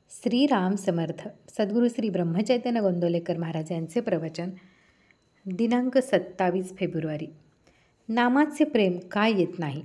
श्रीराम समर्थ. सद्गुरू श्री ब्रह्मचैतन्य गोंदवलेकर महाराज यांचे प्रवचन. दिनांक 27 फेब्रुवारी. नामाचे प्रेम काय येत नाही.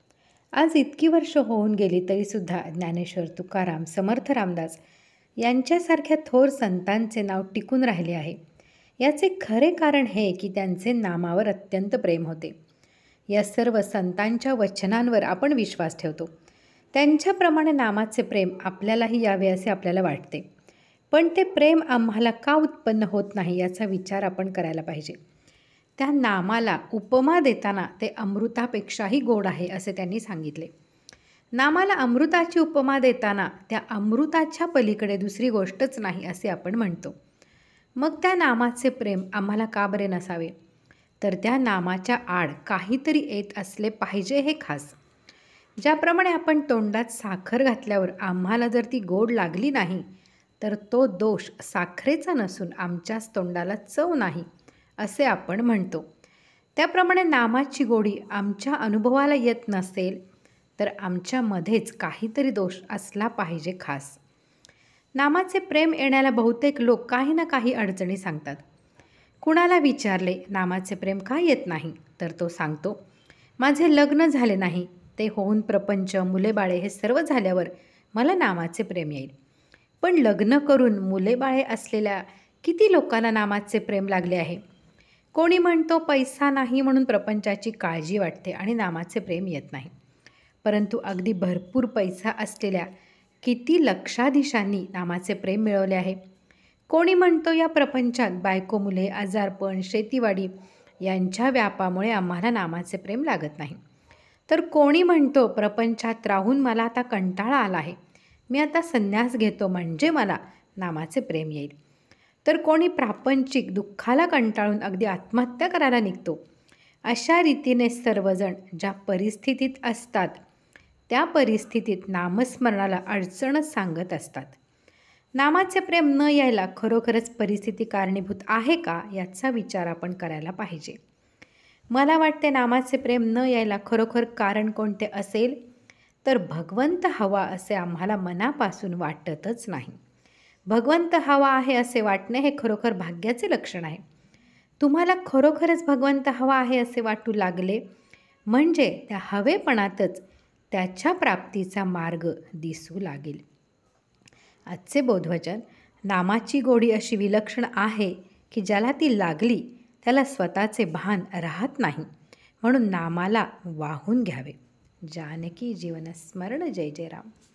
आज इतकी वर्ष होऊन गेली तरीसुद्धा ज्ञानेश्वर, तुकाराम, समर्थ रामदास यांच्यासारख्या थोर संतांचे नाव टिकून राहिले आहे. याचे खरे कारण हे की त्यांचे नामावर अत्यंत प्रेम होते. या सर्व संतांच्या वचनांवर आपण विश्वास ठेवतो. त्यांच्याप्रमाणे नामाचे प्रेम आपल्यालाही यावे असे आपल्याला वाटते. पण ते प्रेम आम्हाला का उत्पन्न होत नाही याचा विचार आपण करायला पाहिजे. त्या नामाला उपमा देताना ते अमृतापेक्षाही गोड आहे असे त्यांनी सांगितले. नामाला अमृताची उपमा देताना त्या अमृताच्या पलीकडे दुसरी गोष्टच नाही असे आपण म्हणतो. मग त्या नामाचे प्रेम आम्हाला का बरे नसावे? तर त्या नामाच्या आड काहीतरी येत असले पाहिजे हे खास. ज्याप्रमाणे आपण तोंडात साखर घातल्यावर आम्हाला जर ती गोड लागली नाही तर तो दोष साखरेचा नसून आमच्याच तोंडाला चव नाही असे आपण म्हणतो. त्याप्रमाणे नामाची गोडी आमच्या अनुभवाला येत नसेल तर आमच्यामध्येच काहीतरी दोष असला पाहिजे खास. नामाचे प्रेम येण्याला बहुतेक लोक काही ना काही अडचणी सांगतात. कुणाला विचारले नामाचे प्रेम का येत नाही तर तो सांगतो, माझे लग्न झाले नाही, ते होऊन प्रपंच, मुलेबाळे हे सर्व झाल्यावर मला नामाचे प्रेम येईल. पण लग्न करून मुलेबाळे असलेल्या किती लोकांना नामाचे प्रेम लागले आहे. कोणी म्हणतो पैसा नाही म्हणून प्रपंचाची काळजी वाटते आणि नामाचे प्रेम येत नाही. परंतु अगदी भरपूर पैसा असलेल्या किती लक्षाधीशांनी नामाचे प्रेम मिळवले आहे. कोणी म्हणतो या प्रपंचात बायको, मुले, आजारपण, शेतीवाडी यांच्या व्यापामुळे आम्हाला नामाचे प्रेम लागत नाही. तर कोणी म्हणतो प्रपंचात राहून मला आता कंटाळा आला आहे, मी आता संन्यास घेतो म्हणजे मला नामाचे प्रेम येईल. तर कोणी प्रापंचिक दुःखाला कंटाळून अगदी आत्महत्या करायला निघतो. अशा रीतीने सर्वजण ज्या परिस्थितीत असतात त्या परिस्थितीत नामस्मरणाला अडचणच सांगत असतात. नामाचे प्रेम न यायला खरोखरच परिस्थिती कारणीभूत आहे का याचा विचार आपण करायला पाहिजे. मला वाटते नामाचे प्रेम न यायला खरोखर कारण कोणते असेल तर भगवंत हवा असे आम्हाला मनापासून वाटतच नाही. भगवंत हवा आहे असे वाटणे हे खरोखर भाग्याचे लक्षण आहे. तुम्हाला खरोखरच भगवंत हवा आहे असे वाटू लागले म्हणजे त्या हवेपणातच त्याच्या प्राप्तीचा मार्ग दिसू लागेल. आजचे बोधवचन. नामाची गोडी अशी विलक्षण आहे की ज्याला ती लागली त्याला स्वतःचे भान राहत नाही, म्हणून नामाला वाहून घ्यावे. जानकी जीवन स्मरण. जय जय राम.